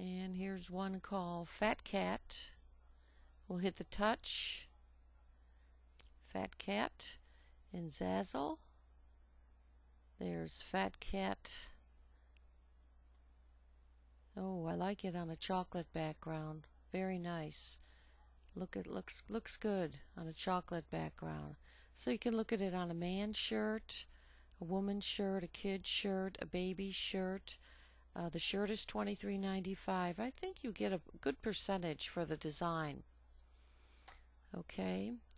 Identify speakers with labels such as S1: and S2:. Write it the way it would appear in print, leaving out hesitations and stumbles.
S1: And here's one called Fat Cat. We'll hit the touch. Fat Cat in Zazzle. There's Fat Cat. Oh, I like it on a chocolate background. Very nice. Look, it looks good on a chocolate background. So you can look at it on a man's shirt, a woman's shirt, a kid's shirt, a baby's shirt. The shirt is $23.95. I think you get a good percentage for the design. Okay,